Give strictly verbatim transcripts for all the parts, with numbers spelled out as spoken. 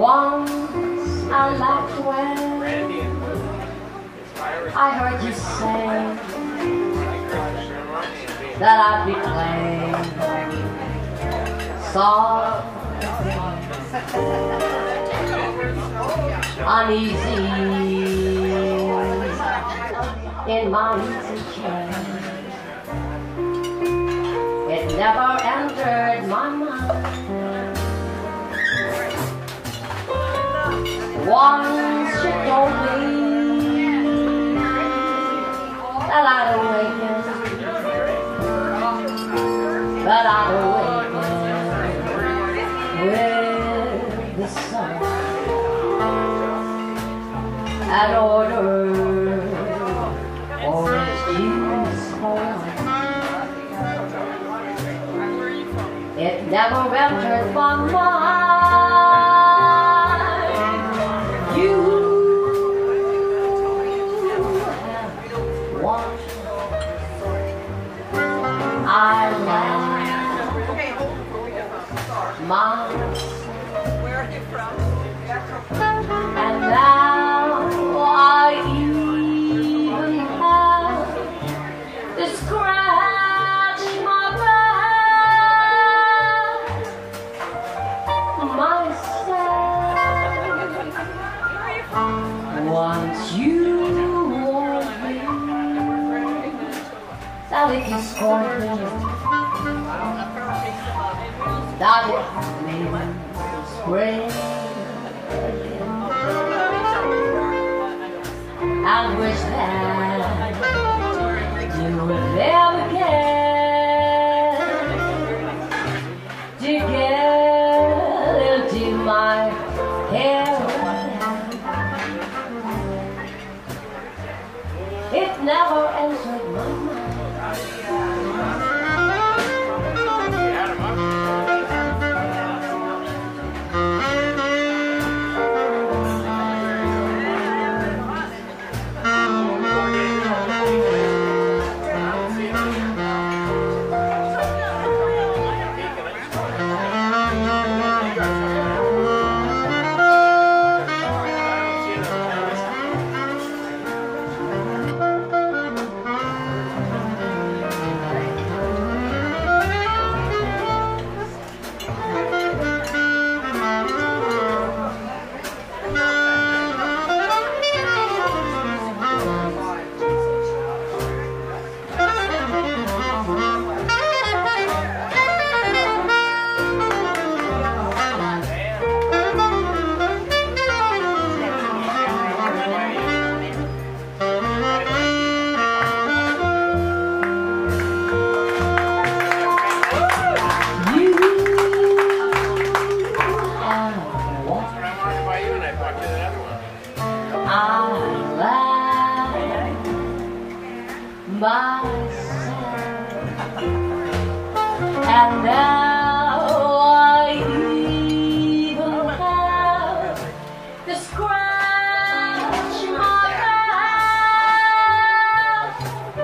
Once I laughed when I heard you say that I'd be playing soft, uneasy in my easy chair. It never entered my mind. Once she told me that I'd awaken, that I'd awaken with the sun and order orange juice for one. It never entered my mind. You have watched I laughed myself, and now I even have to scratch my back myself. Once you warned me that if you scorned me, that it made me spring and wish that you would never get to get into my hair. It never entered my mind. Myself, and now I even have to scratch my back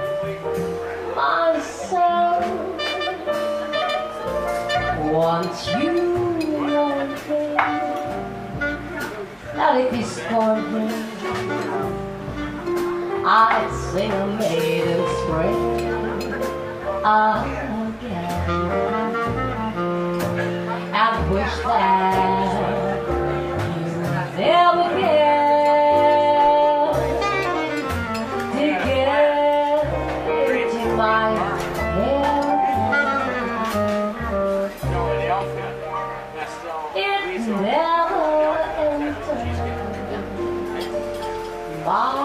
myself. Once you warned me that if you scorned me, I'd sing a maiden spring again and wish that you never get to get into my head. It never entered my